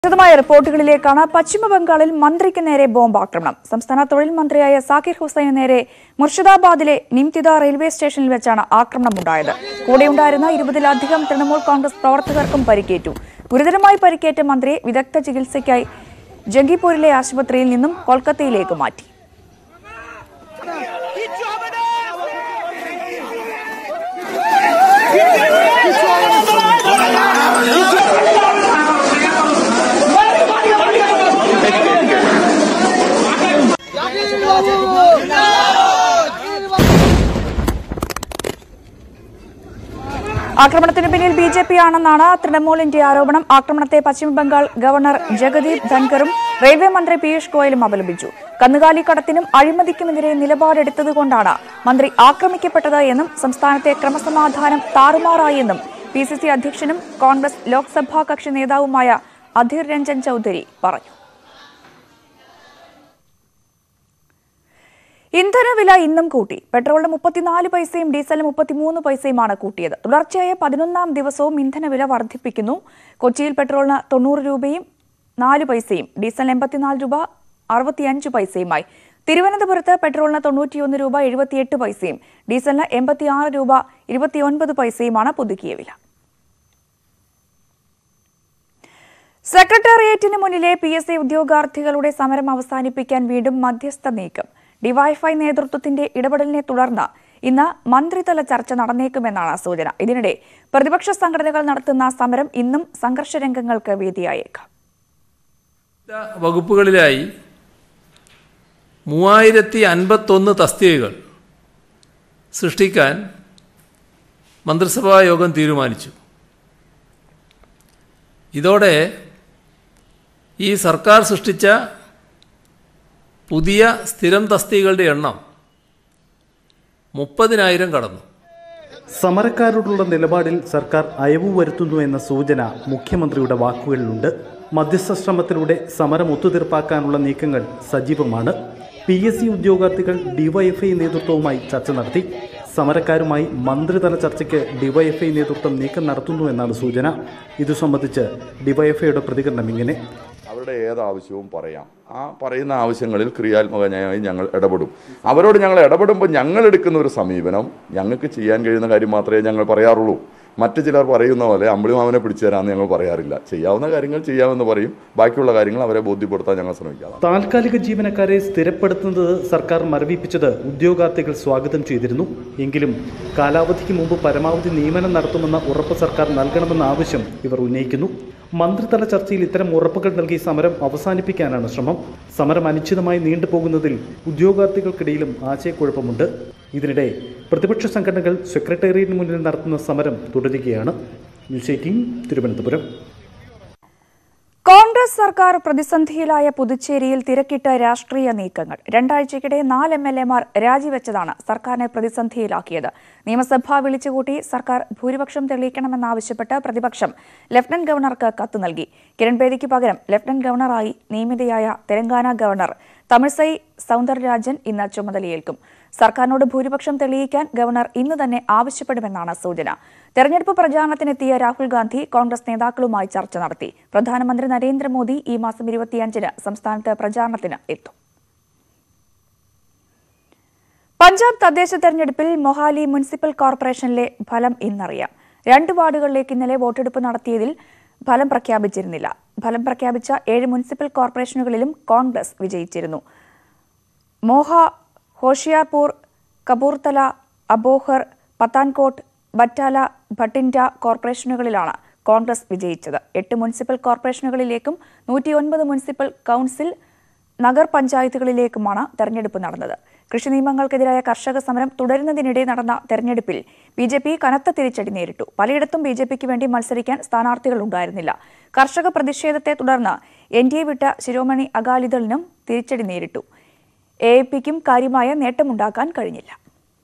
വിശദമായ റിപ്പോർട്ടുകളിലേക്കാണ്. പശ്ചിമ ബംഗാളിൽ മന്ത്രിക്ക് നേരെ ബോംബാക്രമണം. സംസ്ഥാന തൊഴിൽ മന്ത്രിയായ സാക്കിർ ഹുസൈന് നേരെ മുർഷിദാബാദിലെ നിംതിദ റെയിൽവേ സ്റ്റേഷനിൽ വെച്ചാണ് ആക്രമണമുണ്ടായത്. കൂടെയുണ്ടായിരുന്ന 20-ലധികം തൃണമൂൽ കോൺഗ്രസ് പ്രവർത്തകർക്കും പരിക്കേറ്റു. ഗുരുതരമായി പരിക്കേറ്റ മന്ത്രിയെ വിദഗ്ധ ചികിത്സയ്ക്കായി ജംഗിപൂരിലെ ആശുപത്രിയിൽ നിന്നും കൊൽക്കത്തയിലേക്ക് മാറ്റി. ആക്രമണത്തിന് പിന്നിൽ ബിജെപി ആണെന്നാണ് തൃണമൂലിന്റെ ആരോപണം. ആക്രമണത്തെ പശ്ചിമബംഗാൾ ഗവർണർ ജഗദീപ് ധൻഖറും റെയിൽവേ മന്ത്രി പീയൂഷ് ഗോയലും അപലപിച്ചു. കന്നുകാലി കടത്തിനും അഴിമതിക്കുമെതിരെ നിലപാടെടുത്തതുകൊണ്ടാണ് മന്ത്രി ആക്രമിക്കപ്പെട്ടത് എന്നും സംസ്ഥാനത്തെ ക്രമസമാധാനം താറുമാറായെന്നും പിസിസി അധ്യക്ഷനും കോൺഗ്രസ് ലോക്സഭാ കക്ഷി നേതാവുമായ അധീർ രഞ്ജൻ ചൌധരി പറഞ്ഞു. ഇന്ധനവില ഇന്നും കൂട്ടി. പെട്രോളിന് 34 പൈസയും ഡീസലിന് 33 പൈസയുമാണ് കൂട്ടിയത്. തുടർച്ചയായ 11ാം ദിവസവും ഇന്ധനവില വർദ്ധിപ്പിക്കുന്നു. കൊച്ചിയിൽ പെട്രോളിന് 90 രൂപയും 4 പൈസയും ഡീസലിന് 84 രൂപ 65 പൈസയുമായി. തിരുവനന്തപുരത്ത് പെട്രോളിന് 91 രൂപ 78 പൈസയും ഡീസലിന് 86 രൂപ 29 പൈസയുമാണ് പുതുക്കിയ വില. സെക്രട്ടേറിയറ്റിന് മുന്നിലെ PSC ഉദ്യോഗാർത്ഥികളുടെ സമരം അവസാനിപ്പിക്കാൻ വീണ്ടും മധ്യസ്ഥ നീക്കം. ഡിവൈഎഫ്ഐ നേതൃത്വത്തിന്റെ ഇടപെടലിനെ തുടർന്ന് ഇന്ന് മന്ത്രിതല ചർച്ച നടന്നേക്കുമെന്നാണ് സൂചന. ഇതിനിടെ പ്രതിപക്ഷ സംഘടനകൾ നടത്തുന്ന സമരം ഇന്നും സംഘർഷരംഗങ്ങൾക്ക് വേദിയായേക്കാം. വകുപ്പുകളിലായി 3051 തസ്തികകൾ സൃഷ്ടിക്കാൻ മന്ത്രിസഭാ യോഗം തീരുമാനിച്ചു. ഇതോടെ ഈ സർക്കാർ സൃഷ്ടിച്ച പുതിയ സ്ഥിരം തസ്തികകളുടെ എണ്ണം 30,000 കടന്നു. സമരക്കാരോടുള്ള നിലപാടിൽ സർക്കാർ അയവ് വരുത്തുന്നു എന്ന സൂചന മുഖ്യമന്ത്രിയുടെ വാക്കുകളിലുണ്ട്. മധ്യസ്ഥ ശ്രമത്തിലൂടെ സമരം ഒത്തുതീർപ്പാക്കാനുള്ള നീക്കങ്ങൾ സജീവമാണ്. PSC ഉദ്യോഗാർത്ഥികൾ ഡിവൈഎഫ്ഐ നേതൃത്വവുമായി ചർച്ച നടത്തി. സമരക്കാരുമായി മന്ത്രിതല ചർച്ചയ്ക്ക് ഡിവൈഎഫ്ഐ നേതൃത്വം നീക്കം നടത്തുന്നു എന്നാണ് സൂചന. ഇതു സംബന്ധിച്ച് ഡിവൈഎഫ്ഐയുടെ പ്രതികരണം ഇങ്ങനെ: അവരുടെ ഏത് ആവശ്യവും പറയാം. ആ പറയുന്ന ആവശ്യങ്ങളിൽ ക്രിയാത്മകമായി ഞങ്ങൾ ഇടപെടും. അവരോട് ഞങ്ങൾ ഇടപെടുമ്പോൾ ഞങ്ങൾ എടുക്കുന്ന ഒരു സമീപനം ഞങ്ങൾക്ക് ചെയ്യാൻ കഴിയുന്ന കാര്യം മാത്രമേ ഞങ്ങൾ പറയാറുള്ളൂ. മറ്റു ചിലർ പറയുന്ന പോലെ അമ്പിളിമാമനെ പിടിച്ചു തരാമെന്ന് ഞങ്ങൾ പറയാറില്ല. ചെയ്യാവുന്ന കാര്യങ്ങൾ ചെയ്യാമെന്ന് പറയും. ബാക്കിയുള്ള കാര്യങ്ങൾ അവരെ ബോധ്യപ്പെടുത്താൻ ഞങ്ങൾ ശ്രമിക്കാം. താൽക്കാലിക ജീവനക്കാരെ സ്ഥിരപ്പെടുത്തുന്നത് സർക്കാർ മരവിപ്പിച്ചത് ഉദ്യോഗാർത്ഥികൾ സ്വാഗതം ചെയ്തിരുന്നു. എങ്കിലും കാലാവധിക്ക് മുമ്പ് പരമാവധി നിയമനം നടത്തുമെന്ന ഉറപ്പ് സർക്കാർ നൽകണമെന്ന ആവശ്യം ഇവർ ഉന്നയിക്കുന്നു. മന്ത്രിതല ചർച്ചയിൽ ഇത്തരം ഉറപ്പുകൾ നൽകി സമരം അവസാനിപ്പിക്കാനാണ് ശ്രമം. സമരം അനിശ്ചിതമായി നീണ്ടുപോകുന്നതിൽ ഉദ്യോഗാർത്ഥികൾക്കിടയിലും ആശയക്കുഴപ്പമുണ്ട്. ഇതിനിടെ പ്രതിപക്ഷ സംഘടനകൾ സെക്രട്ടേറിയറ്റിന് മുന്നിൽ നടത്തുന്ന സമരം തുടരുകയാണ്. ന്യൂസ് 18 തിരുവനന്തപുരം. കോൺഗ്രസ് സർക്കാർ പ്രതിസന്ധിയിലായ പുതുച്ചേരിയിൽ തിരക്കിട്ട രാഷ്ട്രീയ നീക്കങ്ങൾ. 2 ആഴ്ചയ്ക്കിടെ 4 MLA-മാർ രാജിവെച്ചതാണ് സർക്കാരിനെ പ്രതിസന്ധിയിലാക്കിയത്. നിയമസഭ വിളിച്ചുകൂട്ടി സർക്കാർ ഭൂരിപക്ഷം തെളിയിക്കണമെന്നാവശ്യപ്പെട്ട് പ്രതിപക്ഷം ലഫ്റ്റനന്റ് ഗവർണർക്ക് കത്ത് നൽകി. കിരൺ ബേദിക്ക് പകരം ലഫ്റ്റനന്റ് ഗവർണറായി നിയമിതയായ തെലങ്കാന ഗവർണർ തമിഴ്സൈ സൗന്ദരരാജൻ ഇന്ന് ചുമതലയേൽക്കും. സർക്കാരിനോട് ഭൂരിപക്ഷം തെളിയിക്കാൻ ഗവർണർ ഇന്ന് തന്നെ ആവശ്യപ്പെടുമെന്നാണ് സൂചന. തെരഞ്ഞെടുപ്പ് പ്രചാരണത്തിനെത്തിയ രാഹുൽ ഗാന്ധി കോൺഗ്രസ് നേതാക്കളുമായി ചർച്ച നടത്തി. പ്രധാനമന്ത്രി നരേന്ദ്രമോദി ഈ മാസം 25-ന് സംസ്ഥാനത്ത് പ്രചാരണത്തിന് എത്തും. പഞ്ചാബ് തദ്ദേശ തെരഞ്ഞെടുപ്പിൽ മൊഹാലി മുനിസിപ്പൽ കോർപ്പറേഷനിലെ ഫലം ഇന്നറിയാം. 2 വാർഡുകളിലേക്ക് ഇന്നലെ വോട്ടെടുപ്പ് നടത്തിയതിൽ ഫലം പ്രഖ്യാപിച്ചിരുന്നില്ല. ഫലം പ്രഖ്യാപിച്ച 7 മുനിസിപ്പൽ കോർപ്പറേഷനുകളിലും കോൺഗ്രസ് വിജയിച്ചിരുന്നു. മോഹ, ഹോഷിയാർപൂർ, കപൂർത്തല, അബോഹർ, പത്താൻകോട്ട്, ബറ്റാല, ഭട്ടിൻഡ കോർപ്പറേഷനുകളിലാണ് കോൺഗ്രസ് വിജയിച്ചത്. 8 മുനിസിപ്പൽ കോർപ്പറേഷനുകളിലേക്കും 109 മുനിസിപ്പൽ കൌൺസിൽ നഗർ പഞ്ചായത്തുകളിലേക്കുമാണ് തെരഞ്ഞെടുപ്പ് നടന്നത്. കൃഷി നിയമങ്ങൾക്കെതിരായ കർഷക സമരം തുടരുന്നതിനിടെ നടന്ന തെരഞ്ഞെടുപ്പിൽ BJP കനത്ത തിരിച്ചടി നേരിട്ടു. പലയിടത്തും BJPക്ക് വേണ്ടി മത്സരിക്കാൻ സ്ഥാനാർത്ഥികൾ ഉണ്ടായിരുന്നില്ല. കർഷക പ്രതിഷേധത്തെ തുടർന്ന് NDA വിട്ട ശിരോമണി അകാലിദളിനും തിരിച്ചടി നേരിട്ടു. AAPക്കും കാര്യമായ നേട്ടമുണ്ടാക്കാൻ കഴിഞ്ഞില്ല.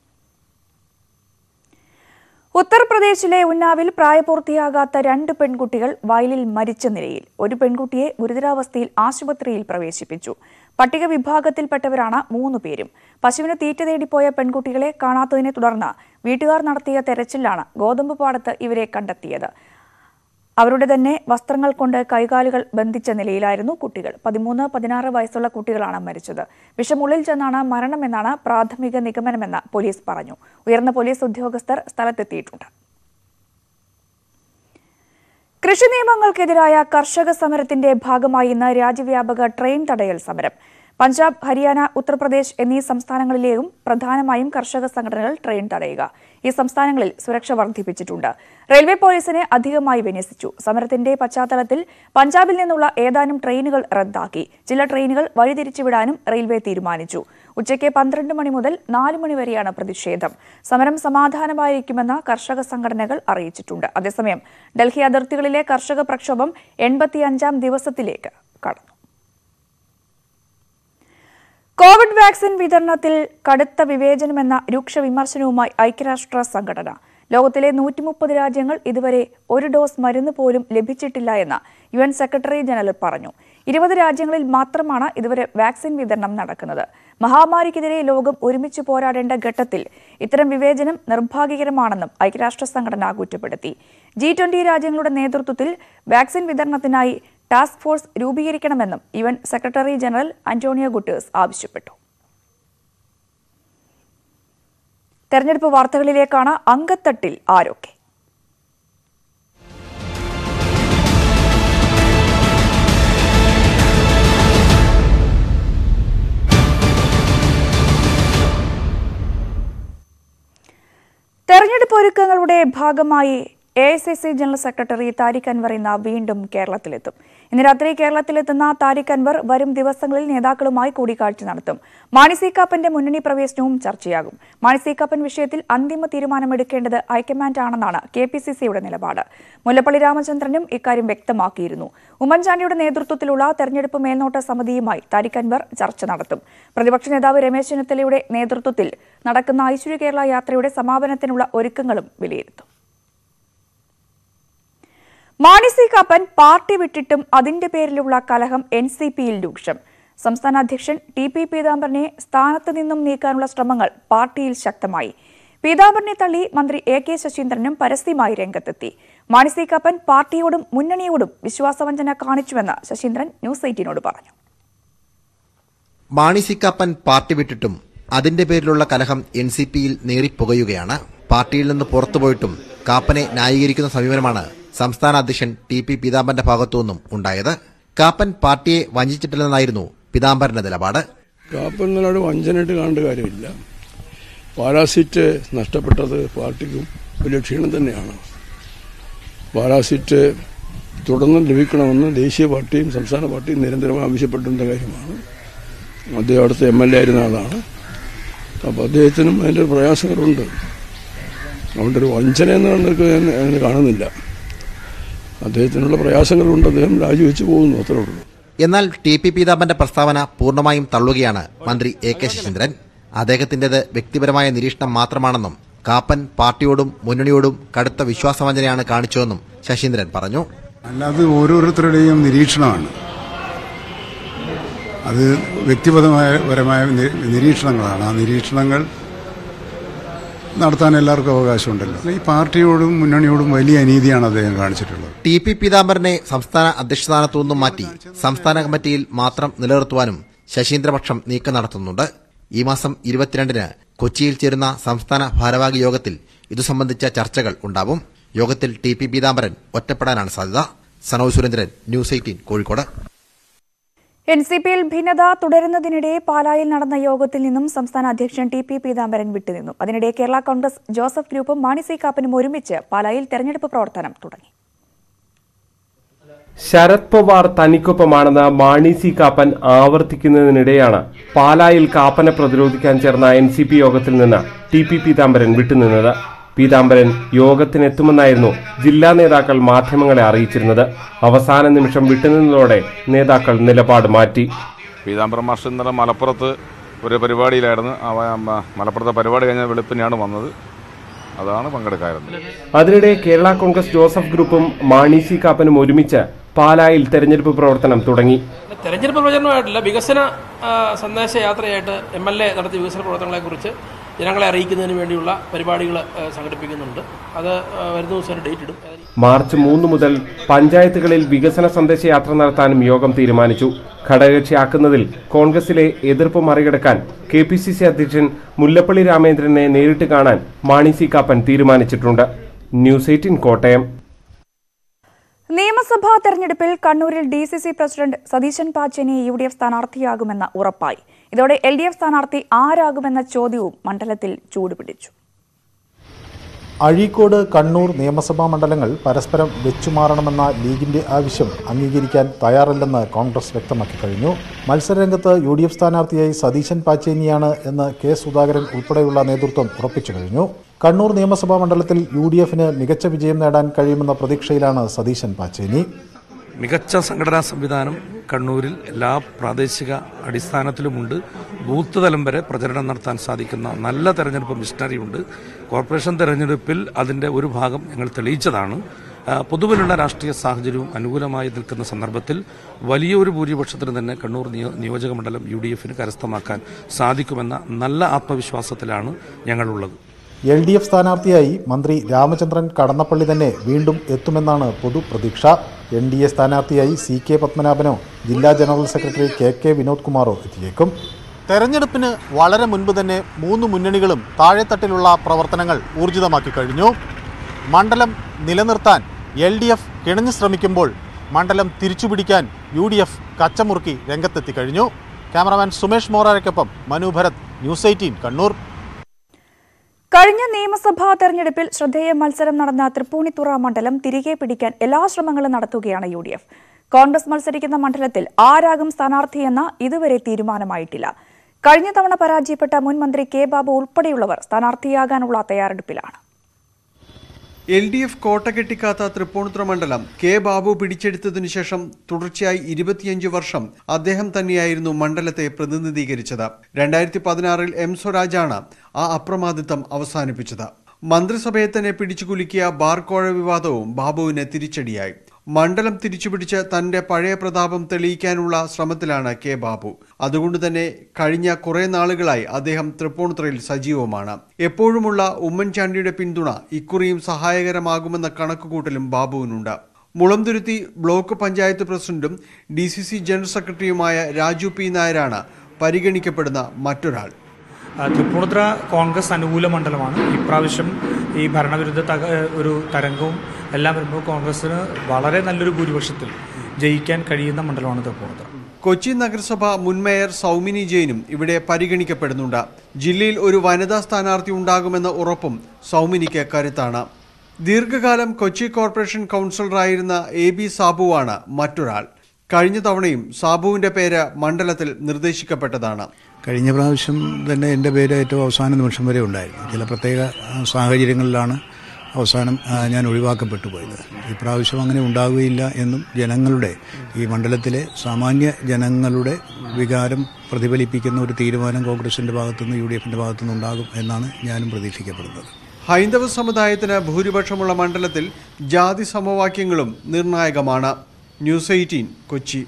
ഉത്തർപ്രദേശിലെ ഉന്നാവിൽ പ്രായപൂർത്തിയാകാത്ത 2 പെൺകുട്ടികൾ വയലിൽ മരിച്ച നിലയിൽ. ഒരു പെൺകുട്ടിയെ ഗുരുതരാവസ്ഥയിൽ ആശുപത്രിയിൽ പ്രവേശിപ്പിച്ചു. പട്ടിക വിഭാഗത്തിൽപ്പെട്ടവരാണ് 3 പേരും. പശുവിന് തീറ്റ തേടിപ്പോയ പെൺകുട്ടികളെ കാണാത്തതിനെ തുടർന്ന് വീട്ടുകാർ നടത്തിയ തെരച്ചിലാണ് ഗോതമ്പ് പാടത്ത് ഇവരെ കണ്ടെത്തിയത്. അവരുടെ തന്നെ വസ്ത്രങ്ങൾ കൊണ്ട് കൈകാലുകൾ ബന്ധിച്ച നിലയിലായിരുന്നു കുട്ടികൾ. 13-16 വയസ്സുള്ള കുട്ടികളാണ് മരിച്ചത്. വിഷമുള്ളിൽ ചെന്നാണ് മരണമെന്നാണ് പ്രാഥമിക നിഗമനമെന്ന് പോലീസ് പറഞ്ഞു. ഉയർന്ന പോലീസ് ഉദ്യോഗസ്ഥർ സ്ഥലത്തെത്തിയിട്ടുണ്ട്. കൃഷി നിയമങ്ങൾക്കെതിരായ കർഷക സമരത്തിന്റെ ഭാഗമായി ഇന്ന് രാജ്യവ്യാപക ട്രെയിൻ തടയൽ സമരം. പഞ്ചാബ്, ഹരിയാന, ഉത്തർപ്രദേശ് എന്നീ സംസ്ഥാനങ്ങളിലെയും പ്രധാനമായും കർഷക സംഘടനകൾ ട്രെയിൻ തടയുക. ഈ സംസ്ഥാനങ്ങളിൽ സുരക്ഷ വർദ്ധിപ്പിച്ചിട്ടുണ്ട്. റെയിൽവേ പോലീസിനെ അധികമായി വിന്യസിച്ചു. സമരത്തിന്റെ പശ്ചാത്തലത്തിൽ പഞ്ചാബിൽ നിന്നുള്ള ഏതാനും ട്രെയിനുകൾ റദ്ദാക്കി. ചില ട്രെയിനുകൾ വഴിതിരിച്ചുവിടാനും റെയിൽവേ തീരുമാനിച്ചു. ഉച്ചയ്ക്ക് 12 മണി മുതൽ 4 മണി വരെയാണ് പ്രതിഷേധം. സമരം സമാധാനമായിരിക്കുമെന്ന് കർഷക സംഘടനകൾ അറിയിച്ചിട്ടുണ്ട്. അതേസമയം ഡൽഹി അതിർത്തികളിലെ കർഷക പ്രക്ഷോഭം 85ാം ദിവസത്തിലേക്ക് കടന്നു. കോവിഡ് വാക്സിൻ വിതരണത്തിൽ കടുത്ത വിവേചനമെന്ന രൂക്ഷ വിമർശനവുമായി ഐക്യരാഷ്ട്ര സംഘടന. ലോകത്തിലെ 130 രാജ്യങ്ങൾ ഇതുവരെ ഒരു ഡോസ് മരുന്ന് പോലും ലഭിച്ചിട്ടില്ല എന്ന് UN സെക്രട്ടറി ജനറൽ പറഞ്ഞു. 20 രാജ്യങ്ങളിൽ മാത്രമാണ് ഇതുവരെ വാക്സിൻ വിതരണം നടക്കുന്നത്. മഹാമാരിക്കെതിരെ ലോകം ഒരുമിച്ച് പോരാടേണ്ട ഘട്ടത്തിൽ ഇത്തരം വിവേചനം നിർഭാഗ്യകരമാണെന്നും ഐക്യരാഷ്ട്ര സംഘടന കുറ്റപ്പെടുത്തി. G20 രാജ്യങ്ങളുടെ നേതൃത്വത്തിൽ വാക്സിൻ വിതരണത്തിനായി ടാസ്ക് ഫോഴ്സ് രൂപീകരിക്കണമെന്നും UN secretary general Antonio Guterres ആവശ്യപ്പെട്ടു. തെരഞ്ഞെടുപ്പ് വാർത്തകളിലേക്കാണ്. അങ്കത്തട്ടിൽ ആരൊക്കെ? തെരഞ്ഞെടുപ്പ് ഒരുക്കങ്ങളുടെ ഭാഗമായി AICC general secretary Tariq Anwar ഇന്ന് വീണ്ടും കേരളത്തിലെത്തും. ഇന്ന് രാത്രി കേരളത്തിലെത്തുന്ന താരിഖ് അൻവർ വരും ദിവസങ്ങളിൽ നേതാക്കളുമായി കൂടിക്കാഴ്ച നടത്തും. മാണി സി കാപ്പന്റെ മുന്നണി പ്രവേശനവും ചർച്ചയാകും. മാണി സി കാപ്പൻ വിഷയത്തിൽ അന്തിമ തീരുമാനമെടുക്കേണ്ടത് ഹൈക്കമാൻഡ് ആണെന്നാണ് KPCCയുടെ നിലപാട്. മുല്ലപ്പള്ളി രാമചന്ദ്രനും ഇക്കാര്യം വ്യക്തമാക്കിയിരുന്നു. ഉമ്മൻചാണ്ടിയുടെ നേതൃത്വത്തിലുള്ള തെരഞ്ഞെടുപ്പ് മേൽനോട്ട സമിതിയുമായി താരിഖ് അൻവർ ചർച്ച നടത്തും. പ്രതിപക്ഷ നേതാവ് രമേശ് ചെന്നിത്തലയുടെ നേതൃത്വത്തിൽ നടക്കുന്ന ഐശ്വര്യ കേരള യാത്രയുടെ സമാപനത്തിനുള്ള ഒരുക്കങ്ങളും വിലയിരുത്തും. മാണി സി കാപ്പൻ പാർട്ടി വിട്ടിട്ടും അതിന്റെ പേരിലുള്ള കലഹം NCPയിൽ രൂക്ഷം. സംസ്ഥാന അധ്യക്ഷൻ TP പീതാംബരനെ സ്ഥാനത്ത് നിന്നും നീക്കാനുള്ള ശ്രമങ്ങൾ പാർട്ടിയിൽ ശക്തമായി. പീതാംബരനെ തള്ളി മന്ത്രി AK ശശീന്ദ്രനും പരസ്യമായി രംഗത്തെത്തി. മാണി സി കാപ്പൻ പാർട്ടിയോടും മുന്നണിയോടും വിശ്വാസവഞ്ചന കാണിച്ചുവെന്ന് ശശീന്ദ്രൻ News18നോട് പറഞ്ഞു. മാണി സി കാപ്പൻ പാർട്ടി വിട്ടിട്ടും അതിന്റെ പേരിലുള്ള കലഹം NCPയിൽ നേറിപ്പുകയുകയാണ്. പാർട്ടിയിൽ നിന്ന് പുറത്തുപോയിട്ടും കാപ്പനെ ന്യായീകരിക്കുന്ന സമീപനമാണ് സംസ്ഥാന അധ്യക്ഷൻ TP പീതാംബരന്റെ ഭാഗത്തുനിന്നും ഉണ്ടായത്. കാപ്പൻ പാർട്ടിയെ വഞ്ചിച്ചിട്ടില്ലെന്നായിരുന്നു പീതാംബരന്റെ നിലപാട്. കാപ്പൻ നിലപാട് വഞ്ചനയായിട്ട് കാണേണ്ട കാര്യമില്ല. പാലാസീറ്റ് നഷ്ടപ്പെട്ടത് പാർട്ടിക്കും വലിയ ക്ഷീണം തന്നെയാണ്. പാലാസീറ്റ് തുടർന്ന് ലഭിക്കണമെന്ന് ദേശീയ പാർട്ടിയും സംസ്ഥാന പാർട്ടിയും നിരന്തരമായി ആവശ്യപ്പെട്ടിരുന്ന കാര്യമാണ്. അദ്ദേഹം അടുത്ത MLA ആയിരുന്ന ആളാണ്. അപ്പോൾ അദ്ദേഹത്തിനും അതിൻ്റെ പ്രയാസങ്ങളുണ്ട്. അതുകൊണ്ട് ഒരു വഞ്ചന എന്ന് കാണുന്നില്ല. അദ്ദേഹത്തിനുള്ള പ്രയാസങ്ങളുണ്ട്. അദ്ദേഹം രാജിവെച്ച് പോകുന്നു, അത്രേ ഉള്ളൂ. എന്നാൽ TP പീതാംബരന്റെ പ്രസ്താവന പൂർണ്ണമായും തള്ളുകയാണ് മന്ത്രി AK ശശീന്ദ്രൻ. അദ്ദേഹത്തിന്റേത് വ്യക്തിപരമായ നിരീക്ഷണം മാത്രമാണെന്നും കാപ്പൻ പാർട്ടിയോടും മുന്നണിയോടും കടുത്ത വിശ്വാസവഞ്ചനയാണ് കാണിച്ചതെന്നും ശശീന്ദ്രൻ പറഞ്ഞു. അല്ലാതെ ഓരോരുത്തരുടെയും നിരീക്ഷണമാണ്. അത് വ്യക്തിപരമായ നിരീക്ഷണങ്ങളാണ്. ആ നിരീക്ഷണങ്ങൾ നടത്താൻ എല്ലാവർക്കും അവകാശമുണ്ടല്ലോ. ഈ പാർട്ടിയോടും മുന്നണിയോടും വലിയ അനീതിയാണ് അദ്ദേഹം കാണിച്ചിട്ടുള്ളത്. TP പീതാംബരനെ സംസ്ഥാന അധ്യക്ഷ സ്ഥാനത്തു നിന്നും മാറ്റി സംസ്ഥാന കമ്മിറ്റിയിൽ മാത്രം നിലനിർത്തുവാനും ശശീന്ദ്രപക്ഷം നീക്കം നടത്തുന്നുണ്ട്. ഈ മാസം 22-ന് കൊച്ചിയിൽ ചേരുന്ന സംസ്ഥാന ഭാരവാഹി യോഗത്തിൽ ഇതു സംബന്ധിച്ച ചർച്ചകൾ ഉണ്ടാവും. യോഗത്തിൽ TP പീതാംബരൻ ഒറ്റപ്പെടാനാണ് സാധ്യത. സനോജ് സുരേന്ദ്രൻ, News18 കോഴിക്കോട്. NCPയിൽ ഭിന്നത തുടരുന്നതിനിടെ പാലായിൽ നടന്ന യോഗത്തിൽ നിന്നും സംസ്ഥാന അധ്യക്ഷൻ TP പീതാംബരൻ വിട്ടുനിന്നു. അതിനിടെ കേരള കോൺഗ്രസ് ജോസഫ് ഗ്രൂപ്പും മാണി സി കാപ്പനും ഒരുമിച്ച് പാലായിൽ തെരഞ്ഞെടുപ്പ് പ്രവർത്തനം തുടങ്ങി. ശരത് പവാർ തനിക്കൊപ്പമാണെന്ന് മാണി സി കാപ്പൻ ആവർത്തിക്കുന്നതിനിടെയാണ് പാലായിൽ കാപ്പനെ പ്രതിരോധിക്കാൻ ചേർന്ന NCP യോഗത്തിൽ നിന്ന് TP പീതാംബരൻ വിട്ടുനിന്നത്. പീതാംബരൻ യോഗത്തിനെത്തുമെന്നായിരുന്നു ജില്ലാ നേതാക്കൾ മാധ്യമങ്ങളെ അറിയിച്ചിരുന്നത്. അവസാന നിമിഷം വിട്ടുനിന്നതോടെ നേതാക്കൾ നിലപാട് മാറ്റി. പീതാംബരൻ മാസ്റ്റർ ഇന്നലെ മലപ്പുറത്ത് ഒരു പരിപാടിയിലായിരുന്നു. മലപ്പുറത്തെ പരിപാടി കഴിഞ്ഞ വെളുപ്പിനെയാണ് വന്നത്. അതാണ് പങ്കെടുക്കാറുള്ളത്. അതിനിടെ കേരള കോൺഗ്രസ് ജോസഫ് ഗ്രൂപ്പും മാണി സി കാപ്പനും ഒരുമിച്ച് പാലായിൽ തെരഞ്ഞെടുപ്പ് പ്രവർത്തനം തുടങ്ങി. തെരഞ്ഞെടുപ്പ് പ്രചരണമായിട്ടില്ല, വികസന സന്ദേശ യാത്രയായിട്ട് MLA നടത്തിയ വികസന പ്രവർത്തനങ്ങളെക്കുറിച്ച് ജനങ്ങളെ അറിയിക്കുന്നതിന് വേണ്ടിയുള്ള പരിപാടികൾ സംഘടിപ്പിക്കുന്നുണ്ട്. അത് വരുന്ന ദിവസം ഡേറ്റ് ഇടും. മാർച്ച് 3 മുതൽ പഞ്ചായത്തുകളിൽ വികസന സന്ദേശയാത്ര നടത്താനും യോഗം തീരുമാനിച്ചു. ഘടകകക്ഷിയാക്കുന്നതിൽ കോൺഗ്രസിലെ എതിർപ്പ് മറികടക്കാൻ KPCC അധ്യക്ഷൻ മുല്ലപ്പള്ളി രാമചന്ദ്രനെ നേരിട്ട് കാണാൻ മാണി സി കാപ്പൻ തീരുമാനിച്ചിട്ടുണ്ട്. ന്യൂസ് 18 കോട്ടയം. നിയമസഭാ തെരഞ്ഞെടുപ്പിൽ കണ്ണൂരിൽ DCC president Satheesan Pacheni UDF സ്ഥാനാർത്ഥിയാകുമെന്ന ഉറപ്പായി. ഇതോടെ LDF സ്ഥാനാർത്ഥി ആരാകുമെന്ന ചോദ്യവും മണ്ഡലത്തിൽ ചൂടുപിടിച്ചു. അഴീക്കോട്, കണ്ണൂർ നിയമസഭാ മണ്ഡലങ്ങൾ പരസ്പരം വെച്ചുമാറണമെന്ന ലീഗിന്റെ ആവശ്യം അംഗീകരിക്കാൻ തയ്യാറല്ലെന്ന് കോൺഗ്രസ് വ്യക്തമാക്കി കഴിഞ്ഞു. മത്സരരംഗത്ത് UDF സ്ഥാനാർത്ഥിയായി സതീശൻ പാച്ചേനിയാണ് എന്ന് K. സുധാകരൻ ഉൾപ്പെടെയുള്ള നേതൃത്വം ഉറപ്പിച്ചു കഴിഞ്ഞു. കണ്ണൂർ നിയമസഭാ മണ്ഡലത്തിൽ UDFന് മികച്ച വിജയം നേടാൻ കഴിയുമെന്ന പ്രതീക്ഷയിലാണ് സതീശൻ പാച്ചേനി. മികച്ച സംഘടനാ സംവിധാനം കണ്ണൂരിൽ എല്ലാ പ്രാദേശിക അടിസ്ഥാനത്തിലുമുണ്ട്. ബൂത്ത് തലം വരെ പ്രചരണം നടത്താൻ സാധിക്കുന്ന നല്ല തെരഞ്ഞെടുപ്പ് മിഷനറി ഉണ്ട്. കോർപ്പറേഷൻ തെരഞ്ഞെടുപ്പിൽ അതിൻ്റെ ഒരു ഭാഗം ഞങ്ങൾ തെളിയിച്ചതാണ്. പൊതുവിലുള്ള രാഷ്ട്രീയ സാഹചര്യവും അനുകൂലമായി നിൽക്കുന്ന സന്ദർഭത്തിൽ വലിയൊരു ഭൂരിപക്ഷത്തിന് തന്നെ കണ്ണൂർ നിയോജക മണ്ഡലം UDFന് കരസ്ഥമാക്കാൻ സാധിക്കുമെന്ന നല്ല ആത്മവിശ്വാസത്തിലാണ് ഞങ്ങളുള്ളത്. LDF സ്ഥാനാർത്ഥിയായി മന്ത്രി രാമചന്ദ്രൻ കടന്നപ്പള്ളി തന്നെ വീണ്ടും എത്തുമെന്നാണ് പൊതുപ്രതീക്ഷ. NDA സ്ഥാനാർത്ഥിയായി CK പത്മനാഭനോ ജില്ലാ ജനറൽ സെക്രട്ടറി KK വിനോദ് കുമാറോ എത്തിയേക്കും. തെരഞ്ഞെടുപ്പിന് വളരെ മുൻപ് തന്നെ 3 മുന്നണികളും താഴെത്തട്ടിലുള്ള പ്രവർത്തനങ്ങൾ ഊർജിതമാക്കി കഴിഞ്ഞു. മണ്ഡലം നിലനിർത്താൻ LDF കിണഞ്ഞു ശ്രമിക്കുമ്പോൾ മണ്ഡലം തിരിച്ചുപിടിക്കാൻ UDF കച്ചമുറുക്കി രംഗത്തെത്തി കഴിഞ്ഞു. ക്യാമറാമാൻ സുമേഷ് മോറാരയ്ക്കൊപ്പം മനു ഭരത്, News 18 കണ്ണൂർ. കഴിഞ്ഞ നിയമസഭാ തെരഞ്ഞെടുപ്പിൽ ശ്രദ്ധേയ മത്സരം നടന്ന തൃപ്പൂണിത്തുറ മണ്ഡലം തിരികെ പിടിക്കാൻ എല്ലാ ശ്രമങ്ങളും നടത്തുകയാണ് UDF. കോൺഗ്രസ് മത്സരിക്കുന്ന മണ്ഡലത്തിൽ ആരാകും സ്ഥാനാർത്ഥിയെന്ന ഇതുവരെ തീരുമാനമായിട്ടില്ല. കഴിഞ്ഞ തവണ പരാജയപ്പെട്ട മുൻ മന്ത്രി K. ബാബു ഉൾപ്പെടെയുള്ളവർ സ്ഥാനാർത്ഥിയാകാനുള്ള തയ്യാറെടുപ്പിലാണ്. LDF കോട്ട കെട്ടിക്കാത്ത തൃപ്പൂണിത്തുറ മണ്ഡലം K. ബാബു പിടിച്ചെടുത്തതിനു ശേഷം തുടർച്ചയായി 25 വർഷം അദ്ദേഹം തന്നെയായിരുന്നു മണ്ഡലത്തെ പ്രതിനിധീകരിച്ചത്. 2016 M. സ്വരാജാണ് ആ അപ്രമാദിത്വം അവസാനിപ്പിച്ചത്. മന്ത്രിസഭയെ തന്നെ പിടിച്ചുകുലുക്കിയ ബാർക്കോഴ വിവാദവും ബാബുവിന് തിരിച്ചടിയായി. മണ്ഡലം തിരിച്ചുപിടിച്ച് തന്റെ പഴയ പ്രതാപം തെളിയിക്കാനുള്ള ശ്രമത്തിലാണ് K. ബാബു. അതുകൊണ്ട് തന്നെ കഴിഞ്ഞ കുറെ നാളുകളായി അദ്ദേഹം തൃപ്പൂണിത്തുറയിൽ സജീവമാണ്. എപ്പോഴുമുള്ള ഉമ്മൻചാണ്ടിയുടെ പിന്തുണ ഇക്കുറിയും സഹായകരമാകുമെന്ന കണക്കുകൂട്ടലും ബാബുവിനുണ്ട്. മുളന്തുരുത്തി ബ്ലോക്ക് പഞ്ചായത്ത് പ്രസിഡന്റും DCC ജനറൽ സെക്രട്ടറിയുമായ രാജു P. നായരാണ് പരിഗണിക്കപ്പെടുന്ന മറ്റൊരാൾ. തൃപ്പൂണിത്തുറ കോൺഗ്രസ് അനുകൂല മണ്ഡലമാണ്. ഇപ്രാവശ്യം ഈ ഭരണവിരുദ്ധ ഒരു തരംഗവും എല്ലാം വരുമ്പോൾ കോൺഗ്രസിന് വളരെ നല്ലൊരു ഭൂരിപക്ഷത്തിൽ ജയിക്കാൻ കഴിയുന്ന മണ്ഡലമാണ് തൃപ്പൂണിത്തുറ. കൊച്ചി നഗരസഭ മുൻ മേയർ സൗമിനി ജെയിനും ഇവിടെ പരിഗണിക്കപ്പെടുന്നുണ്ട്. ജില്ലയിൽ ഒരു വനിതാ സ്ഥാനാർത്ഥി ഉണ്ടാകുമെന്ന ഉറപ്പും സൗമിനിക്ക് കരുത്താണ്. ദീർഘകാലം കൊച്ചി കോർപ്പറേഷൻ കൗൺസിലറായിരുന്ന AB സാബുവാണ് മറ്റൊരാൾ. കഴിഞ്ഞ തവണയും സാബുവിന്റെ പേര് മണ്ഡലത്തിൽ നിർദ്ദേശിക്കപ്പെട്ടതാണ്. കഴിഞ്ഞ പ്രാവശ്യം തന്നെ എൻ്റെ പേര് ഏറ്റവും അവസാന നിമിഷം വരെ ഉണ്ടായിരുന്നു. ചില പ്രത്യേക സാഹചര്യങ്ങളിലാണ് അവസാനം ഞാൻ ഒഴിവാക്കപ്പെട്ടു പോയത്. ഇപ്രാവശ്യം അങ്ങനെ ഉണ്ടാവുകയില്ല എന്നും ജനങ്ങളുടെ, ഈ മണ്ഡലത്തിലെ സാമാന്യ ജനങ്ങളുടെ വികാരം പ്രതിഫലിപ്പിക്കുന്ന ഒരു തീരുമാനം കോൺഗ്രസിൻ്റെ ഭാഗത്തുനിന്ന് UDFിൻ്റെ ഭാഗത്തുനിന്ന് ഉണ്ടാകും എന്നാണ് ഞാനും പ്രതീക്ഷിക്കപ്പെടുന്നത്. ഹൈന്ദവ സമുദായത്തിന് ഭൂരിപക്ഷമുള്ള മണ്ഡലത്തിൽ ജാതി സമവാക്യങ്ങളും നിർണായകമാണ്. News 18 കൊച്ചി.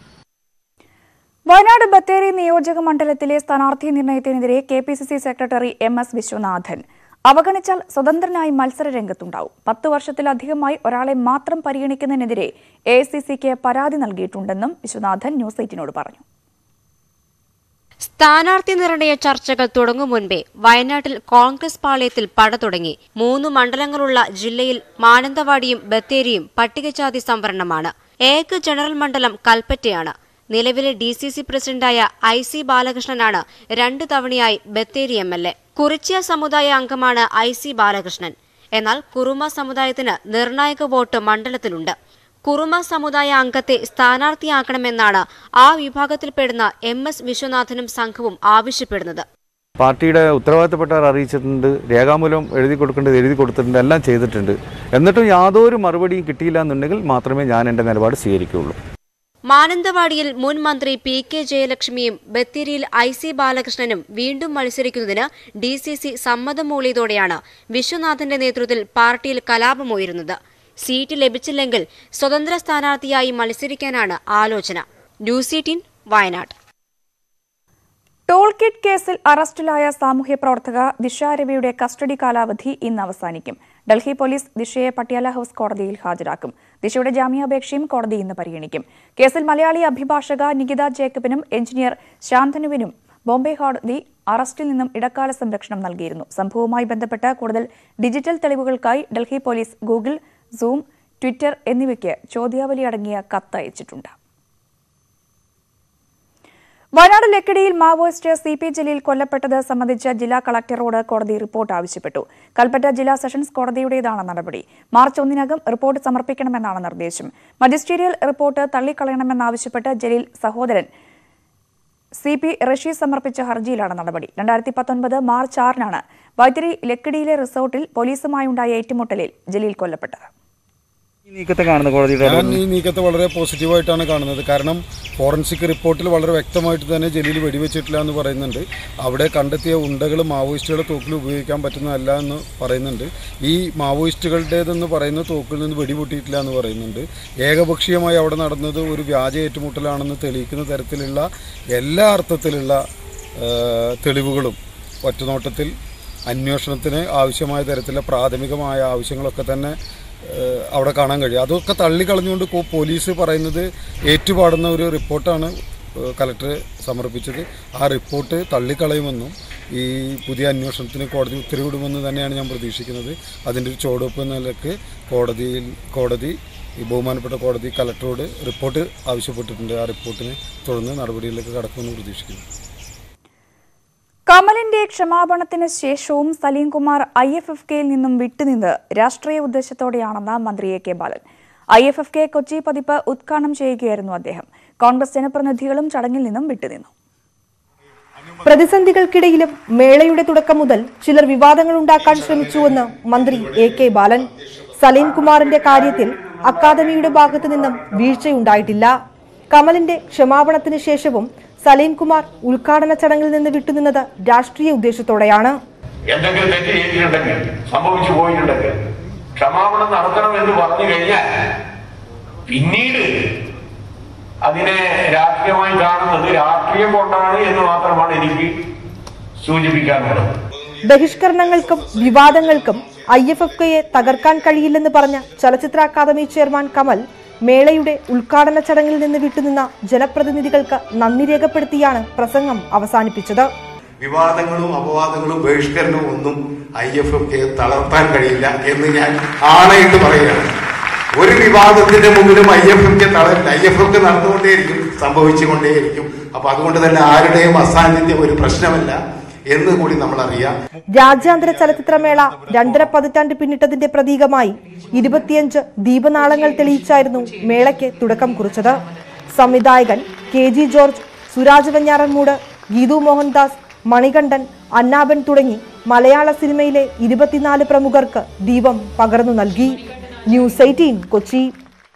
വയനാട് ബത്തേരി നിയോജക മണ്ഡലത്തിലെ സ്ഥാനാർത്ഥി നിർണയത്തിനെതിരെ KPCC സെക്രട്ടറി MS വിശ്വനാഥൻ. അവഗണിച്ചാൽ സ്വതന്ത്രനായി മത്സര രംഗത്തുണ്ടാവും. 10 വർഷത്തിലധികമായി ഒരാളെ മാത്രം പരിഗണിക്കുന്നതിനെതിരെ AICCക്ക് പരാതി നൽകിയിട്ടുണ്ടെന്നും വിശ്വനാഥൻ News 18നോട് പറഞ്ഞു. സ്ഥാനാർത്ഥി നിർണയ ചർച്ചകൾ തുടങ്ങും മുൻപേ വയനാട്ടിൽ കോൺഗ്രസ് പാളയത്തിൽ പട തുടങ്ങി. 3 മണ്ഡലങ്ങളുള്ള ജില്ലയിൽ മാനന്തവാടിയും ബത്തേരിയും പട്ടികജാതി സംവരണമാണ്. ഏക ജനറൽ മണ്ഡലം കൽപ്പറ്റയാണ്. നിലവിലെ DCC പ്രസിഡന്റായ IC ബാലകൃഷ്ണനാണ് 2 തവണയായി ബത്തേരി MLA. കുറിച്യ സമുദായ അംഗമാണ് IC ബാലകൃഷ്ണൻ. എന്നാൽ കുറുമ സമുദായത്തിന് നിർണായക വോട്ട് മണ്ഡലത്തിലുണ്ട്. കുറുമ സമുദായ അംഗത്തെ സ്ഥാനാർത്ഥിയാക്കണമെന്നാണ് ആ വിഭാഗത്തിൽപ്പെടുന്ന MS വിശ്വനാഥനും സംഘവും ആവശ്യപ്പെടുന്നത്. പാർട്ടിയുടെ ഉത്തരവാദിത്തപ്പെട്ടവർ അറിയിച്ചിട്ടുണ്ട്, രേഖാമൂലം എഴുതി കൊടുക്കേണ്ടത് എഴുതി കൊടുത്തിട്ടുണ്ട്, എല്ലാം ചെയ്തിട്ടുണ്ട്. എന്നിട്ടും യാതൊരു മറുപടിയും കിട്ടിയില്ല എന്നുണ്ടെങ്കിൽ മാത്രമേ ഞാൻ എൻ്റെ നിലപാട് സ്വീകരിക്കുകയുള്ളൂ. മാനന്തവാടിയിൽ മുൻ മന്ത്രി PK ജയലക്ഷ്മിയും ബത്തേരിയിൽ IC ബാലകൃഷ്ണനും വീണ്ടും മത്സരിക്കുന്നതിന് DCC സമ്മതം മൂളിയതോടെയാണ് വിശ്വനാഥന്റെ നേതൃത്വത്തിൽ പാർട്ടിയിൽ കലാപമുയരുന്നത്. സീറ്റ് ലഭിച്ചില്ലെങ്കിൽ സ്വതന്ത്ര സ്ഥാനാർത്ഥിയായി മത്സരിക്കാനാണ് ആലോചന. News 18 വയനാട്. ടോൾ കിറ്റ് കേസിൽ അറസ്റ്റിലായ സാമൂഹ്യ പ്രവർത്തക ദിശ രവിയുടെ കസ്റ്റഡി കാലാവധി ഇന്ന് അവസാനിക്കും. ഡൽഹി പോലീസ് ദിശയെ പട്യാല ഹൌസ് കോടതിയിൽ ഹാജരാക്കും. ദിശയുടെ ജാമ്യാപേക്ഷയും കോടതി ഇന്ന് പരിഗണിക്കും. കേസിൽ മലയാളി അഭിഭാഷക നികിത ജേക്കബിനും എഞ്ചിനീയർ ശാന്തനുവിനും ബോംബെ കോടതി അറസ്റ്റിൽ നിന്നും ഇടക്കാല സംരക്ഷണം നൽകിയിരുന്നു. സംഭവവുമായി ബന്ധപ്പെട്ട് കൂടുതൽ ഡിജിറ്റൽ തെളിവുകൾക്കായി Delhi police Google, Zoom, Twitter എന്നിവയ്ക്ക് ചോദ്യാവലി അടങ്ങിയ കത്ത് അയച്ചിട്ടുണ്ട്. വയനാട് ലക്കിടിയിൽ മാവോയിസ്റ്റ് CP ജലീൽ കൊല്ലപ്പെട്ടത് സംബന്ധിച്ച് ജില്ലാ കളക്ടറോട് കോടതി റിപ്പോർട്ട് ആവശ്യപ്പെട്ടു. കൽപ്പറ്റ ജില്ലാ സെഷൻസ് കോടതിയുടേതാണ് നടപടി. മാർച്ച് 1-നകം റിപ്പോർട്ട് സമർപ്പിക്കണമെന്നാണ് നിർദ്ദേശം. മജിസ്റ്റീരിയൽ റിപ്പോർട്ട് തള്ളിക്കളയണമെന്നാവശ്യപ്പെട്ട് ജലീൽ സഹോദരൻ CP റഷീദ് സമർപ്പിച്ച ഹർജിയിലാണ് നടപടി. 2019 മാർച്ച് 6-നാണ് വൈത്തിരി ലക്കിടിയിലെ റിസോർട്ടിൽ പോലീസുമായുണ്ടായ ഏറ്റുമുട്ടലിൽ ജലീൽ കൊല്ലപ്പെട്ടത്. ഞാൻ ഈ നീക്കത്തെ വളരെ പോസിറ്റീവായിട്ടാണ് കാണുന്നത്. കാരണം ഫോറൻസിക് റിപ്പോർട്ടിൽ വളരെ വ്യക്തമായിട്ട് തന്നെ ജലീൽ വെടിവെച്ചിട്ടില്ല എന്ന് പറയുന്നുണ്ട്. അവിടെ കണ്ടെത്തിയ ഉണ്ടകൾ മാവോയിസ്റ്റുകളുടെ തോക്കിൽ ഉപയോഗിക്കാൻ പറ്റുന്നതല്ല എന്ന് പറയുന്നുണ്ട്. ഈ മാവോയിസ്റ്റുകളുടേതെന്ന് പറയുന്ന തോക്കിൽ നിന്ന് വെടിപൊട്ടിയിട്ടില്ല എന്ന് പറയുന്നുണ്ട്. ഏകപക്ഷീയമായി അവിടെ നടന്നത് ഒരു വ്യാജ ഏറ്റുമുട്ടലാണെന്ന് തെളിയിക്കുന്ന തരത്തിലുള്ള എല്ലാ അർത്ഥത്തിലുള്ള തെളിവുകളും ഒറ്റനോട്ടത്തിൽ അന്വേഷണത്തിന് ആവശ്യമായ തരത്തിലുള്ള പ്രാഥമികമായ ആവശ്യങ്ങളൊക്കെ തന്നെ അവിടെ കാണാൻ കഴിയും. അതൊക്കെ തള്ളിക്കളഞ്ഞുകൊണ്ട് പോലീസ് പറയുന്നത് ഏറ്റുപാടുന്ന ഒരു റിപ്പോർട്ടാണ് കലക്ടർ സമർപ്പിച്ചത്. ആ റിപ്പോർട്ട് തള്ളിക്കളയുമെന്നും ഈ പുതിയ അന്വേഷണത്തിന് കോടതി ഉത്തരവിടുമെന്ന് തന്നെയാണ് ഞാൻ പ്രതീക്ഷിക്കുന്നത്. അതിൻ്റെ ഒരു ചുവടുവെപ്പ് നിലയ്ക്ക് കോടതി ഈ ബഹുമാനപ്പെട്ട കോടതി കലക്ടറോട് റിപ്പോർട്ട് ആവശ്യപ്പെട്ടിട്ടുണ്ട്. ആ റിപ്പോർട്ടിനെ തുടർന്ന് നടപടിയിലേക്ക് കടക്കുമെന്ന് പ്രതീക്ഷിക്കുന്നു. കമലിന്റെ ക്ഷമാപണത്തിന് ശേഷവും സലീംകുമാർ IFFKയിൽ നിന്നും വിട്ടുനിന്ന് രാഷ്ട്രീയ ഉദ്ദേശത്തോടെയാണെന്ന് മന്ത്രി AK ബാലൻ. IFFK കൊച്ചി പതിപ്പ് ഉദ്ഘാടനം ചെയ്യുകയായിരുന്നു അദ്ദേഹം. കോൺഗ്രസ് ജനപ്രതിനിധികളും ചടങ്ങിൽ നിന്നും വിട്ടുനിന്നു. പ്രതിസന്ധികൾക്കിടയിലും മേളയുടെ തുടക്കം മുതൽ ചിലർ വിവാദങ്ങൾ ഉണ്ടാക്കാൻ ശ്രമിച്ചുവെന്ന് മന്ത്രി AK ബാലൻ. സലീംകുമാറിന്റെ കാര്യത്തിൽ അക്കാദമിയുടെ ഭാഗത്തു നിന്നും വീഴ്ചയുണ്ടായിട്ടില്ല. കമലിന്റെ ക്ഷമാപണത്തിന് ശേഷവും സലീംകുമാർ ഉദ്ഘാടന ചടങ്ങിൽ നിന്ന് വിട്ടുനിന്നത് രാഷ്ട്രീയ ഉദ്ദേശത്തോടെയാണ്. എന്തെങ്കിലും തെറ്റ് ചെയ്തിട്ടുണ്ടെങ്കിൽ, സംഭവിച്ചു പോയിട്ടുണ്ടെങ്കിൽ ക്ഷമാപണം നടത്തണമെന്ന് പറഞ്ഞു കഴിഞ്ഞാൽ പിന്നീട് അതിനെ രാഷ്ട്രീയമായി കാണുന്നത് രാഷ്ട്രീയം കൊണ്ടാണ് എന്ന് മാത്രമാണ് എനിക്ക് സൂചിപ്പിക്കാനുള്ളത്. ബഹിഷ്കരണങ്ങൾക്കും വിവാദങ്ങൾക്കും IFFKയെ തകർക്കാൻ കഴിയില്ലെന്ന് പറഞ്ഞ ചലച്ചിത്ര അക്കാദമി ചെയർമാൻ കമൽ മേളയുടെ ഉദ്ഘാടന ചടങ്ങിൽ നിന്ന് വിട്ടുനിന്ന ജനപ്രതിനിധികൾക്ക് നന്ദി രേഖപ്പെടുത്തിയാണ് പ്രസംഗം അവസാനിപ്പിച്ചത്. വിവാദങ്ങളും അപവാദങ്ങളും ബഹിഷ്കരണവും ഒന്നും IFFKയെ തളർത്താൻ കഴിയില്ല എന്ന് ഞാൻ ആണയിട്ട് പറയുകയാണ്. ഒരു വിവാദത്തിന്റെ മുമ്പിലും IFFK തളരില്ല. IFFK നടന്നുകൊണ്ടേയിരിക്കും, സംഭവിച്ചുകൊണ്ടേയിരിക്കും. അപ്പൊ അതുകൊണ്ട് തന്നെ ആരുടെയും അസാന്നിധ്യം ഒരു പ്രശ്നമല്ല എന്ന് കൂടി നമ്മൾ അറിയാം. രാജ്യാന്തര ചലച്ചിത്രമേള 2.5 പതിറ്റാണ്ട് പിന്നിട്ടതിന്റെ പ്രതീകമായി 25 ദീപനാളങ്ങൾ തെളിയിച്ചായിരുന്നു മേളയ്ക്ക് തുടക്കം കുറിച്ചത്. സംവിധായകൻ KG ജോർജ്, സുരാജ് വെഞ്ഞാറമൂട്, ഗീതു മോഹൻദാസ്, മണികണ്ഠൻ, അന്നാബൻ തുടങ്ങി മലയാള സിനിമയിലെ 24 പ്രമുഖർക്ക് ദീപം പകർന്നു നൽകി. News18 കൊച്ചി.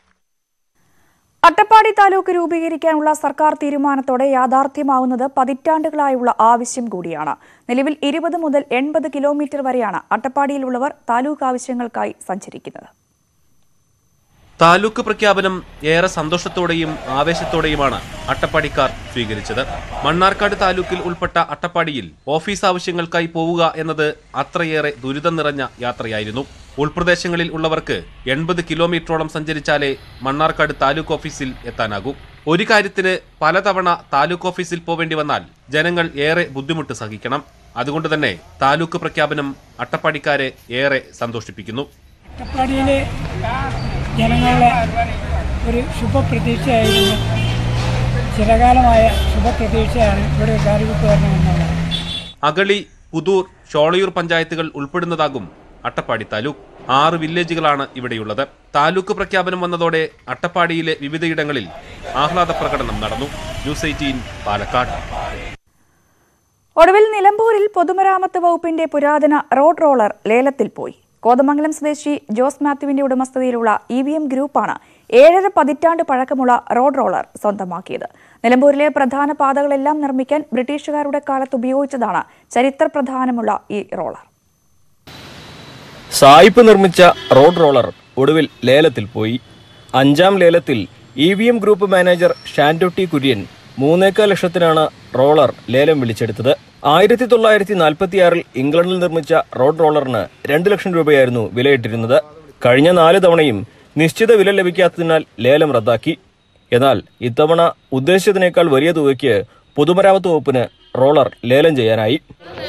അട്ടപ്പാടി താലൂക്ക് രൂപീകരിക്കാനുള്ള സർക്കാർ തീരുമാനത്തോടെ യാഥാർത്ഥ്യമാവുന്നത് പതിറ്റാണ്ടുകളായുള്ള ആവശ്യം കൂടിയാണ്. നിലവിൽ 20 മുതൽ 80 കിലോമീറ്റർ വരെയാണ് അട്ടപ്പാടിയിലുള്ളവർ താലൂക്ക് ആവശ്യങ്ങൾക്കായി സഞ്ചരിക്കുന്നത്. താലൂക്ക് പ്രഖ്യാപനം ഏറെ സന്തോഷത്തോടെയും ആവേശത്തോടെയുമാണ് അട്ടപ്പാടിക്കാർ സ്വീകരിച്ചത്. മണ്ണാർക്കാട് താലൂക്കിൽ ഉൾപ്പെട്ട അട്ടപ്പാടിയിൽ ഓഫീസ് ആവശ്യങ്ങൾക്കായി പോവുക എന്നത് അത്രയേറെ ദുരിതം നിറഞ്ഞ യാത്രയായിരുന്നു. ഉൾപ്രദേശങ്ങളിൽ ഉള്ളവർക്ക് 80 കിലോമീറ്ററോളം സഞ്ചരിച്ചാലേ മണ്ണാർക്കാട് താലൂക്ക് ഓഫീസിൽ എത്താനാകൂ. ഒരു കാര്യത്തിന് പലതവണ താലൂക്ക് ഓഫീസിൽ പോവേണ്ടി വന്നാൽ ജനങ്ങൾ ഏറെ ബുദ്ധിമുട്ട് സഹിക്കണം. അതുകൊണ്ട് തന്നെ താലൂക്ക് പ്രഖ്യാപനം അട്ടപ്പാടിക്കാരെ ഏറെ സന്തോഷിപ്പിക്കുന്നു. അട്ടപ്പാടിയിലെ ജനങ്ങളുടെ ഒരു ശുഭപ്രതീക്ഷയായിരുന്നു, ചിരകാലമായ ശുഭപ്രതീക്ഷയാണ് ഇവിടെ താലൂക്ക് വരണമെന്നുള്ളത്. അഗളി, പുതൂർ, ഷോളയൂർ പഞ്ചായത്തുകൾ ഉൾപ്പെടുന്നതാകും അട്ടപ്പാടി താലൂക്ക്. 6 വില്ലേജുകളാണ് ഇവിടെയുള്ളത്. താലൂക്ക് പ്രഖ്യാപനം വന്നതോടെ അട്ടപ്പാടിയിലെ വിവിധയിടങ്ങളിൽ ആഹ്ലാദ പ്രകടനം നടന്നു. News18 പാലക്കാട്. ഒടുവിൽ നിലമ്പൂരിൽ പൊതുമരാമത്ത് വകുപ്പിന്റെ പുരാതന റോഡ് റോളർ ലേലത്തിൽ പോയി. കോതമംഗലം സ്വദേശി ജോസ് മാത്യുവിന്റെ ഉടമസ്ഥതയിലുള്ള EVM ഗ്രൂപ്പാണ് 7.5 പതിറ്റാണ്ട് പഴക്കമുള്ള റോഡ് റോളർ സ്വന്തമാക്കിയത്. നിലമ്പൂരിലെ പ്രധാന പാതകളെല്ലാം നിർമ്മിക്കാൻ ബ്രിട്ടീഷുകാരുടെ കാലത്ത് ഉപയോഗിച്ചതാണ് ചരിത്ര പ്രാധാന്യമുള്ള ഈ റോളർ. സായിപ്പ് നിർമ്മിച്ച റോഡ് റോളർ ഒടുവിൽ ലേലത്തിൽ പോയി. 5ാം ലേലത്തിൽ EVM group manager Shando T Kurian 3.25 ലക്ഷത്തിനാണ് റോളർ ലേലം വിളിച്ചെടുത്തത്. 1946 ഇംഗ്ലണ്ടിൽ നിർമ്മിച്ച റോഡ് റോളറിന് 2 ലക്ഷം രൂപയായിരുന്നു വിലയിട്ടിരുന്നത്. കഴിഞ്ഞ 4 തവണയും നിശ്ചിത വില ലഭിക്കാത്തതിനാൽ ലേലം റദ്ദാക്കി. എന്നാൽ ഇത്തവണ ഉദ്ദേശിച്ചതിനേക്കാൾ വലിയ തുകയ്ക്ക് പൊതുമരാമത്ത് വകുപ്പിന് റോളർ ലേലം ചെയ്യാനായി.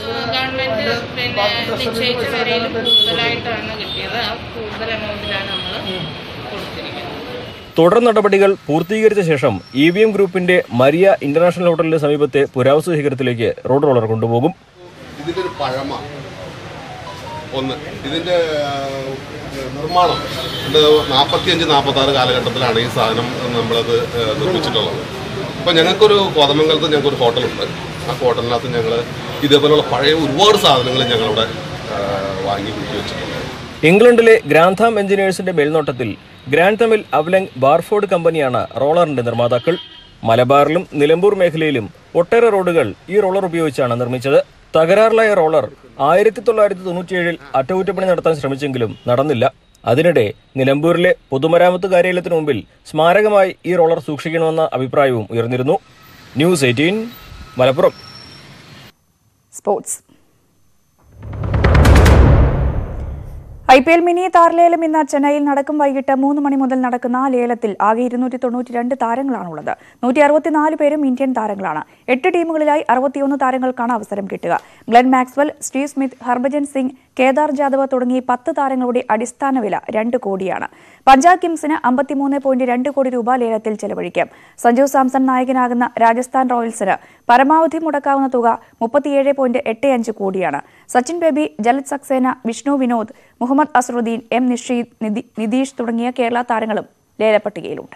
തുടർ നടപടികൾ പൂർത്തീകരിച്ച ശേഷം EVM ഗ്രൂപ്പിന്റെ മരിയ ഇന്റർനാഷണൽ ഹോട്ടലിന് സമീപത്തെ പുരാവസ്തു ശേഖരത്തിലേക്ക് റോഡ് റോളർ കൊണ്ടുപോകും. ഇതിന്റെ ഒരു പഴമ ഒന്ന്, ഇതിന്റെ നിർമ്മാണം 45-46 കാലഘട്ടത്തിലാണ് ഈ സാധനം നമ്മളത് നിർമ്മിച്ചിട്ടുള്ളത്. അപ്പോൾ ഞങ്ങൾക്കൊരു കോതമംഗലത്ത് ഞങ്ങൾക്കൊരു ഹോട്ടലുണ്ട്. ആ ഹോട്ടലിനകത്ത് ഞങ്ങൾ ഇതേപോലെയുള്ള പഴയ ഒരുപാട് സാധനങ്ങൾ ഞങ്ങളിവിടെ വാങ്ങി കൂട്ടി വെച്ചിട്ടുണ്ട്. ഇംഗ്ലണ്ടിലെ ഗ്രാൻഥാം എഞ്ചിനീയേഴ്സിന്റെ മേൽനോട്ടത്തിൽ ഗ്രാൻഡ് തമിൽ അവലങ് ബാർഫോർഡ് കമ്പനിയാണ് റോളറിന്റെ നിർമ്മാതാക്കൾ. മലബാറിലും നിലമ്പൂർ മേഖലയിലും ഒട്ടേറെ റോഡുകൾ ഈ റോളർ ഉപയോഗിച്ചാണ് നിർമ്മിച്ചത്. തകരാറിലായ റോളർ 1997 അറ്റകുറ്റപ്പണി നടത്താൻ ശ്രമിച്ചെങ്കിലും നടന്നില്ല. അതിനിടെ നിലമ്പൂരിലെ പൊതുമരാമത്ത് കാര്യാലയത്തിനു മുമ്പിൽ സ്മാരകമായി ഈ റോളർ സൂക്ഷിക്കണമെന്ന അഭിപ്രായവും ഉയർന്നിരുന്നു. News 18 Malappuram. Sports. IPL mini താരലേലം ഇന്ന് ചെന്നൈയിൽ നടക്കും. വൈകിട്ട് 3 മണി മുതൽ നടക്കുന്ന ലേലത്തിൽ ആകെ 292 താരങ്ങളാണുള്ളത്. 164 പേരും ഇന്ത്യൻ താരങ്ങളാണ്. 8 ടീമുകളിലായി 61 താരങ്ങൾക്കാണ് അവസരം കിട്ടുക. Glenn Maxwell, Steve Smith, Harbhajan Singh, Kedar Jadhav തുടങ്ങി 10 താരങ്ങളുടെ അടിസ്ഥാന വില 2 കോടിയാണ്. പഞ്ചാബ് കിംഗ്സിന് 53.2 കോടി രൂപ ലേലത്തിൽ ചെലവഴിക്കാം. സഞ്ജു സാംസൺ നായകനാകുന്ന രാജസ്ഥാൻ റോയൽസിന് പരമാവധി മുടക്കാവുന്ന തുക 37.85 കോടിയാണ്. സച്ചിൻ ബേബി, ജലത് സക്സേന, വിഷ്ണു വിനോദ്, മുഹമ്മദ് അസറുദ്ദീൻ, M നിഷീദ്, നിതീഷ് തുടങ്ങിയ കേരള താരങ്ങളും ലേലപ്പട്ടികയിലുണ്ട്.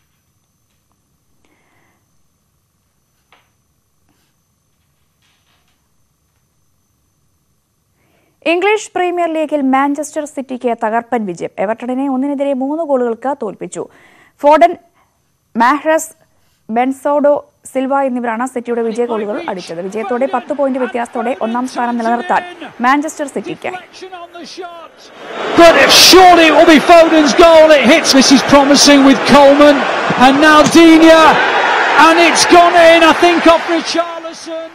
ഇംഗ്ലീഷ് പ്രീമിയർ ലീഗിൽ മാഞ്ചസ്റ്റർ സിറ്റിക്ക് തകർപ്പൻ വിജയം. എവർട്ടണിനെ 1-3 ഗോളുകൾക്ക് തോൽപ്പിച്ചു. ഫോഡൻ, മാഹ്റസ്, ബെൻസോഡോ സിൽവ എന്നിവരാണ് സിറ്റിയുടെ വിജയ ഗോളുകൾ അടിച്ചത്. വിജയത്തോടെ 10 പോയിന്റ് വ്യത്യാസത്തോടെ 1ാം സ്ഥാനം നിലനിർത്താൻ മാഞ്ചസ്റ്റർ സിറ്റിക്കായി. But if surely it will be Foden's goal, it hits. This is promising with Coleman and now Digne, and it's gone in. I think off Richarlison.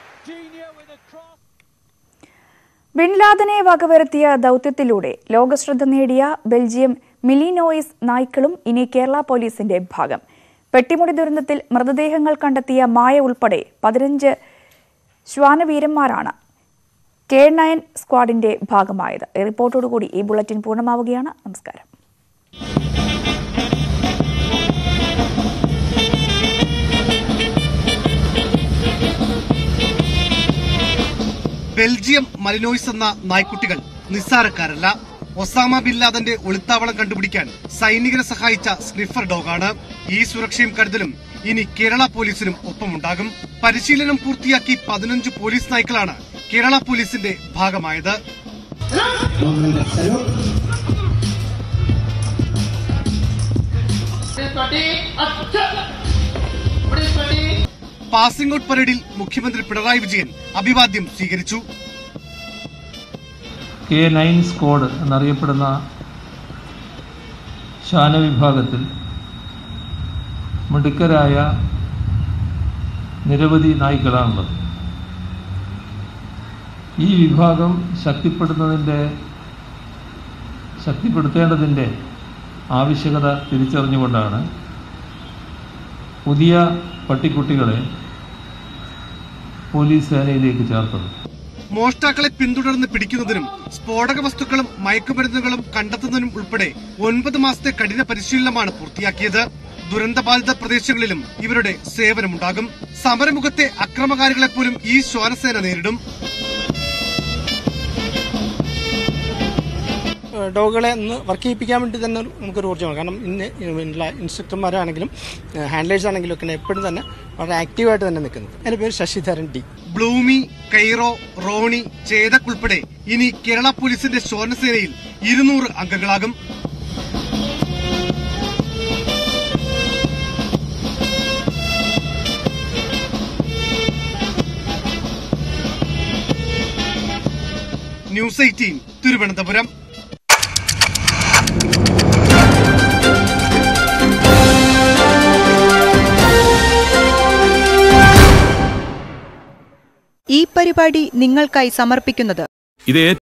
Bin ലാദനെ വകവരുത്തിയ ദൌത്യത്തിലൂടെ ലോകശ്രദ്ധ നേടിയ ബെൽജിയം മിലിനോയിസ് നായ്ക്കളും ഇനി കേരള പോലീസിന്റെ ഭാഗം. പെട്ടിമുടി ദുരന്തത്തിൽ മൃതദേഹങ്ങൾ കണ്ടെത്തിയ മായ ഉൾപ്പെടെ 15 ശ്വാനവീരന്മാരാണ് K9 സ്ക്വാഡിന്റെ ഭാഗമായത്. ഈ റിപ്പോർട്ടോടുകൂടി ഈ ബുള്ളറ്റിൻ പൂർണ്ണമാവുകയാണ്. നമസ്കാരം. ബെൽജിയം മലിനോയ്സ് എന്ന നായ്ക്കുട്ടികൾ നിസ്സാരക്കാരല്ല. ഒസാമ ബിൻ ലാദന്റെ ഒളിത്താവളം കണ്ടുപിടിക്കാൻ സൈനികരെ സഹായിച്ച സ്നിഫർ ഡോഗാണ്. ഈ സുരക്ഷയും കരുതലും ഇനി കേരള പോലീസിനും ഒപ്പമുണ്ടാകും. പരിശീലനം പൂർത്തിയാക്കി 15 പോലീസ് നായ്ക്കളാണ് കേരള പോലീസിന്റെ ഭാഗമായത്. പാസിംഗ് ഔട്ട് പരേഡിൽ മുഖ്യമന്ത്രി പിണറായി വിജയൻ അഭിവാദ്യം സ്വീകരിച്ചു. K9 സ്ക്വാഡ് എന്നറിയപ്പെടുന്ന ശ്വാന വിഭാഗത്തിൽ മിടുക്കരായ നിരവധി നായ്ക്കളാണുള്ളത്. ഈ വിഭാഗം ശക്തിപ്പെടുത്തേണ്ടതിൻ്റെ ആവശ്യകത തിരിച്ചറിഞ്ഞുകൊണ്ടാണ് പുതിയ പട്ടിക്കുട്ടികളെ പോലീസ് സേനയിലേക്ക് ചേർത്തത്. മോഷ്ടാക്കളെ പിന്തുടർന്ന് പിടിക്കുന്നതിനും സ്ഫോടക വസ്തുക്കളും മയക്കുമരുന്നുകളും കണ്ടെത്തുന്നതിനും ഉൾപ്പെടെ 9 മാസത്തെ കഠിന പരിശീലനമാണ് പൂർത്തിയാക്കിയത്. ദുരന്തബാധിത പ്രദേശങ്ങളിലും ഇവരുടെ സേവനമുണ്ടാകും. സമരമുഖത്തെ അക്രമകാരികളെപ്പോലും ഈ ശ്വാനസേന നേരിടും. ഡോഗുകളെ ഒന്ന് വർക്ക് ചെയ്യിപ്പിക്കാൻ വേണ്ടി തന്നെ നമുക്കൊരു ഊർജ്ജമാണ്. കാരണം ഇൻസ്ട്രക്ടർമാരാണെങ്കിലും ഹാൻഡ്ലേഴ്സ് ആണെങ്കിലും ഒക്കെ എപ്പോഴും തന്നെ വളരെ ആക്റ്റീവായിട്ട് തന്നെ നിൽക്കുന്നത്. എൻ്റെ പേര് Sasidharan D. Bloomy, Cairo, Ronnie, Chetak ഉൾപ്പെടെ ഇനി കേരള പോലീസിന്റെ ശ്വാനസേനയിൽ 200 അംഗങ്ങളാകും. ന്യൂസ് 18 തിരുവനന്തപുരം. പരിപാടി നിങ്ങൾക്കായി സമർപ്പിക്കുന്നത് ഇത്